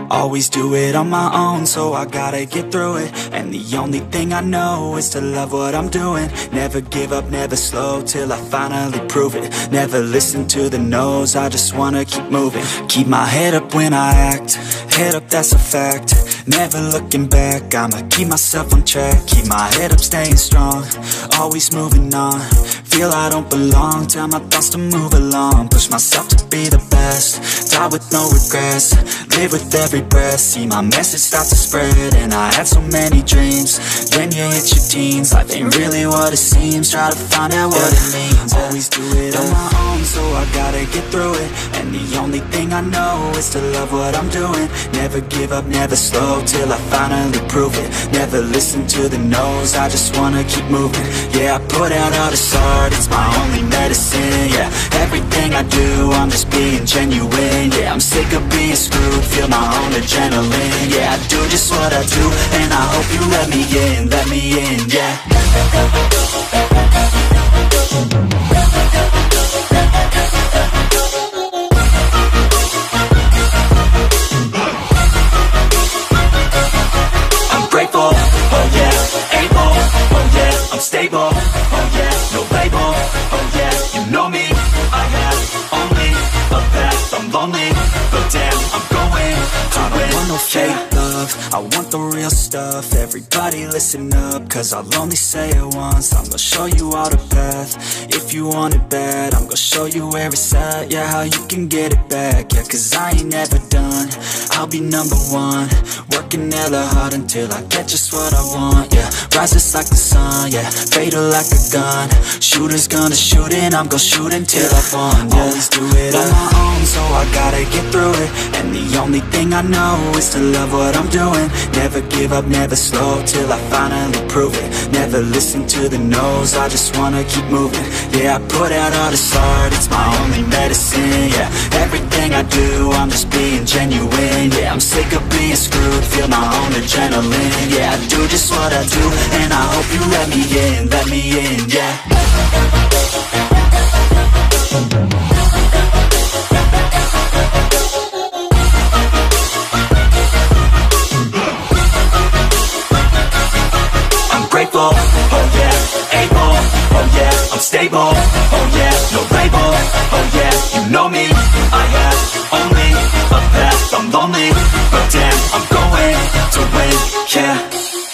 Always do it on my own, so I gotta get through it. And the only thing I know is to love what I'm doing. Never give up, never slow, till I finally prove it. Never listen to the no's, I just wanna keep moving. Keep my head up when I act, head up, that's a fact. Never looking back, I'ma keep myself on track. Keep my head up, staying strong, always moving on. Feel I don't belong, tell my thoughts to move along. Push myself to be the best, die with no regrets. Live with every breath, see my message start to spread. And I had so many dreams, when you hit your teens, life ain't really what it seems. Try to find out what it means. Always do it on my own, so I gotta get through it. And the only thing I know is to love what I'm doing. Never give up, never slow, till I finally prove it. Never listen to the no's, I just wanna keep moving. Yeah, I put out all this art, it's my only medicine. Yeah, everything I do, I'm just being genuine. Yeah, I'm sick of being screwed, feel my own adrenaline. Yeah, I do just what I do, and I hope you let me in, yeah. I'm grateful, oh yeah, able, oh yeah, I'm stable, oh yeah, no label, oh yeah, you know me, I have only a path, I'm lonely, but damn, I'm going to win. I don't want no fake love, I want the real stuff. Everybody listen up, cause I'll only say it once. I'm gonna show you all the path, if you want it bad. I'm gonna show you where it's at, yeah, how you can get it back. Yeah, cause I ain't never done, I'll be number one. Working hella hard until I get just what I want, yeah. Rises like the sun, yeah, fatal like a gun. Shooter's gonna shoot and I'm gonna shoot until I won, yeah. Always do it on my own, so I gotta get through it. And the only thing I know is to love what I'm doing. Never give up, never slow, till I finally prove it. Never listen to the no's, I just wanna keep moving. Yeah, I put out all this art, it's my only medicine. Yeah, everything I do, I'm just being genuine. Yeah, I'm sick of being screwed, feel my own adrenaline. Yeah, I do just what I do, and I hope you let me in, yeah. Grateful, oh yeah, able, oh yeah, I'm stable, oh yeah, no label, oh yeah, you know me, I have only a path, I'm lonely, but damn, I'm going to win, yeah.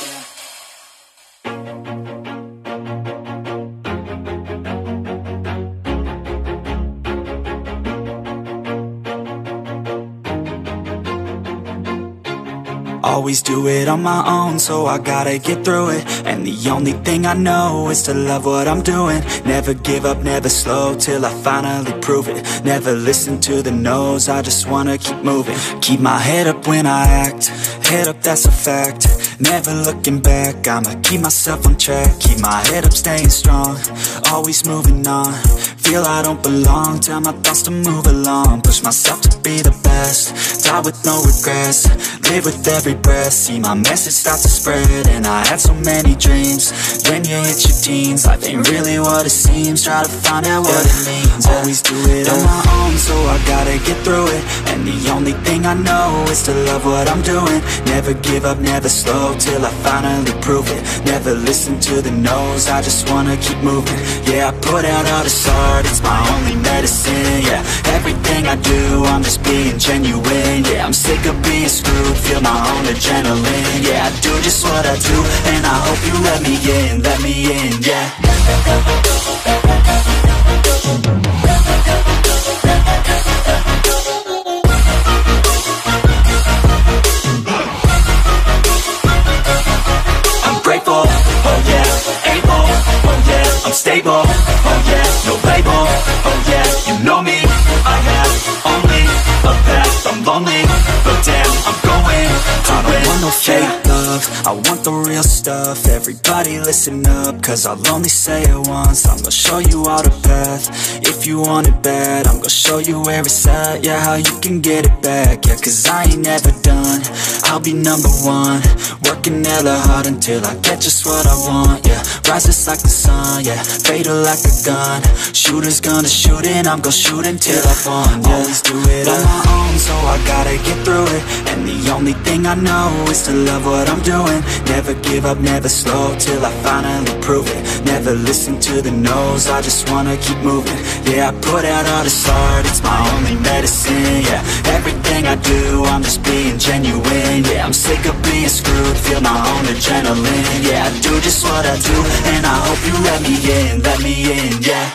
Always do it on my own, so I gotta get through it. And the only thing I know is to love what I'm doing. Never give up, never slow, till I finally prove it. Never listen to the no's, I just wanna keep moving. Keep my head up when I act, head up, that's a fact. Never looking back, I'ma keep myself on track. Keep my head up, staying strong, always moving on. Feel I don't belong, tell my thoughts to move along. Push myself to be the best, die with no regrets. Live with every breath, see my message start to spread. And I had so many dreams, when you hit your teens, life ain't really what it seems. Try to find out what it means. Always do it on my own, so I gotta get through it. And the only thing I know is to love what I'm doing. Never give up, never slow, till I finally prove it. Never listen to the no's, I just wanna keep moving. Yeah, I put out all this art, it's my only medicine. Yeah, everything I do, I'm just being genuine. Yeah, I'm sick of being screwed, feel my own adrenaline. Yeah, I do just what I do, and I hope you let me in, yeah. I'm grateful, oh yeah, able, oh yeah, I'm stable, oh yeah, no label, oh yeah, you know me, I have only a path, I'm lonely, but damn, I'm going to win. I don't want no fake love, love, I want the real stuff. Everybody listen up, cause I'll only say it once. I'm gonna show you all the path. If you want it bad, I'm gonna show you where it's at. Yeah, how you can get it back. Yeah, cause I ain't never done. I'll be number one, working hella hard until I get just what I want. Yeah, rises like the sun, yeah, fatal like a gun. Shooters gonna shoot and I'm gonna shoot until I fall. Yeah. Always do it on my own, so I gotta get through it. And the only thing I know is to love what I'm doing. Never give up, never slow, till I finally prove it. Never listen to the no's, I just wanna keep moving. Yeah, I put out all this art, it's my only medicine. Yeah, everything I do, I'm just being genuine. Yeah, I'm sick of being screwed, feel my own adrenaline. Yeah, I do just what I do, and I hope you let me in, yeah.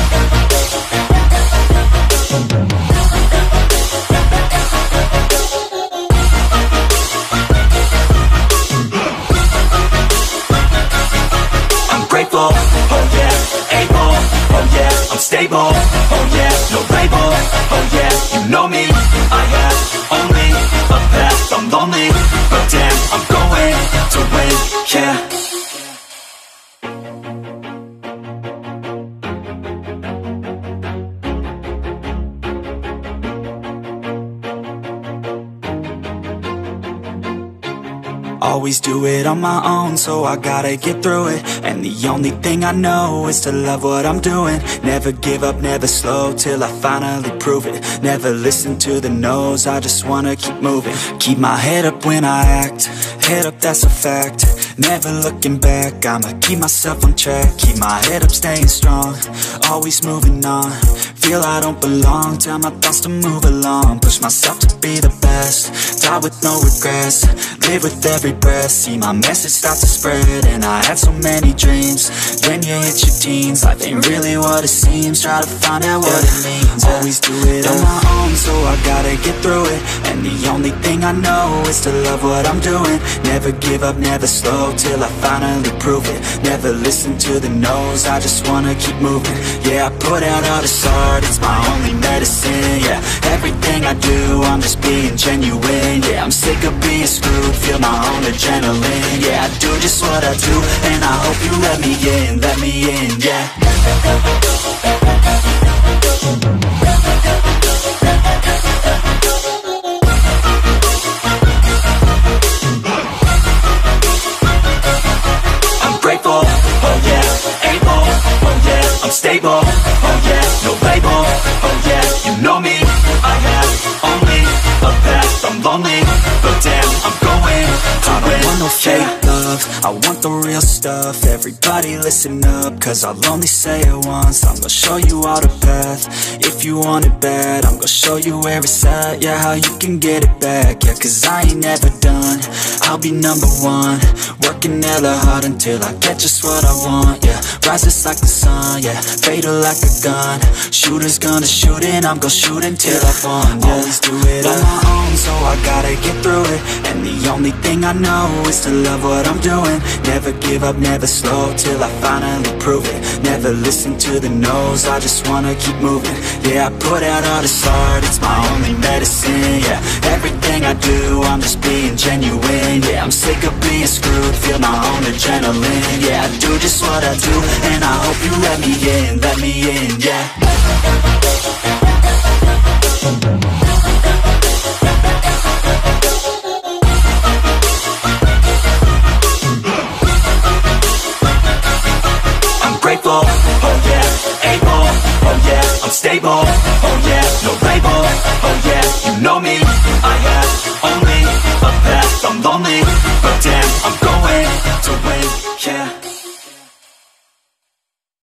Grateful, oh yeah, able, oh yeah, I'm stable, oh yeah, no label, oh yeah, you know me, I have only a path, I'm lonely, but damn, I'm going to win, yeah. Always do it on my own, so I gotta get through it. And the only thing I know is to love what I'm doing. Never give up, never slow, till I finally prove it. Never listen to the no's, I just wanna keep moving. Keep my head up when I act, head up, that's a fact. Never looking back, I'ma keep myself on track. Keep my head up, staying strong, always moving on. Feel I don't belong, tell my thoughts to move along. Push myself to be the best, die with no regrets. Live with every breath, see my message start to spread. And I had so many dreams, then you hit your teens. Life ain't really what it seems, try to find out what it means. Always do it on my own, so I gotta get through it. And the only thing I know is to love what I'm doing. Never give up, never slow, till I finally prove it. Never listen to the no's, I just wanna keep moving. Yeah, I put out all this art, it's my only medicine. Yeah, everything I do, I'm just being genuine. Yeah, I'm sick of being screwed, feel my own adrenaline. Yeah, I do just what I do, and I hope you let me in, yeah. I'm grateful, oh yeah, able, oh yeah, I'm stable, oh yeah, no label, oh yeah, you know me, I have only a path, I'm lonely, but damn, I'm going to win. I don't want no fake love, I want the real stuff. Everybody listen up, cause I'll only say it once. I'm gonna show you all the path. If you want it bad, I'm gonna show you where it's at. Yeah, how you can get it back. Yeah, cause I ain't never done, I'll be number one, working hella hard until I get just what I want. Yeah, rises like the sun, yeah, fatal like a gun. Shooters gonna shoot and I'm gonna shoot until I fall. Yeah. Always do it on my own, so I gotta get through it. And the only thing I know is to love what I'm doing. Never give up, never slow, till I finally prove it. Never listen to the no's, I just wanna keep moving. Yeah, I put out all this art, it's my only medicine. Yeah, everything I do, I'm just being genuine. Yeah, I'm sick of being screwed, feel my own adrenaline. Yeah, I do just what I do, and I hope you let me in, yeah.